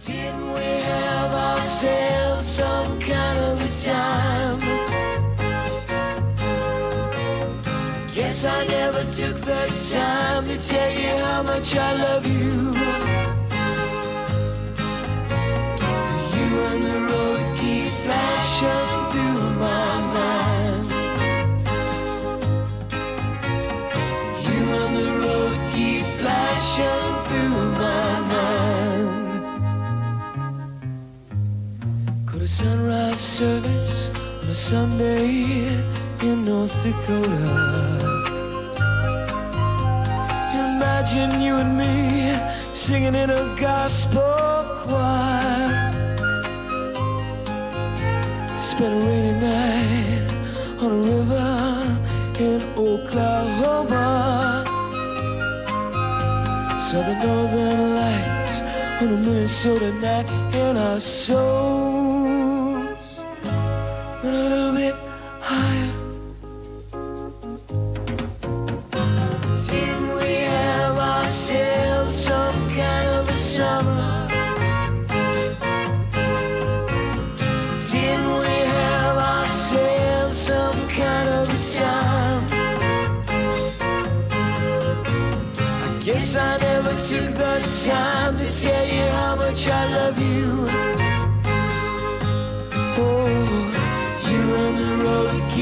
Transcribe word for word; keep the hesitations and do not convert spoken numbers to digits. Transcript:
Didn't we have ourselves some kind of a time? Guess I never took the time to tell you how much I love you. You and the road keep flashing through my mind. You and the road keep flashing through my mind. Go to sunrise service on a Sunday in North Dakota. Imagine you and me singing in a gospel choir. Spent a rainy night on a river in Oklahoma. Saw the northern lights on a Minnesota night, and our souls went a little bit higher. Didn't we have ourselves some kind of a summer? Didn't we have ourselves some kind of a time? I guess I never took the time to tell you how much I love you. Oh, you and the road